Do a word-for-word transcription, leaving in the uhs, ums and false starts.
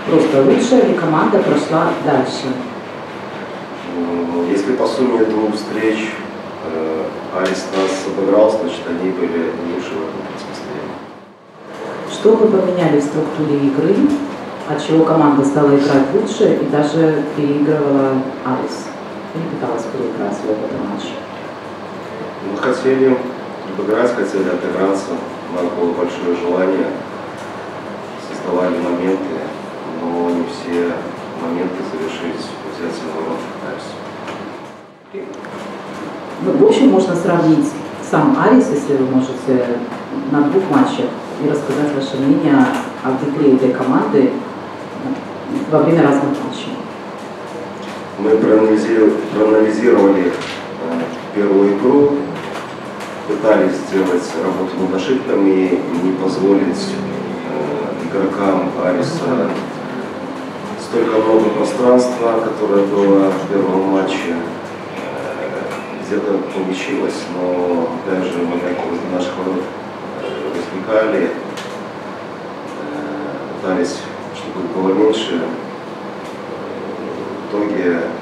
Просто лучшая ли команда прошла дальше? Если по сумме двух встреч Арис нас обыграл, значит они были лучше в этом противостоянии. Что вы поменяли в структуре игры, от чего команда стала играть лучше и даже переигрывала Арис? Не пыталась переиграть в этом матче. Мы хотели обыграть, хотели отыграться. У нас было большое желание, создавали моменты, но не все моменты завершились взятием ворот Ариса. Ну, в общем, можно сравнить сам Арис, если вы можете, на двух матчах и рассказать ваше мнение о игре этой команды во время разных матчей. Мы проанализировали, проанализировали э, первую игру, пытались сделать работу над ошибками и не позволить э, игрокам Ариса столько много пространства, которое было в первом матче. Где-то получилось, но опять же моменты возле наших ворот возникали, пытались, чтобы было меньше. В итоге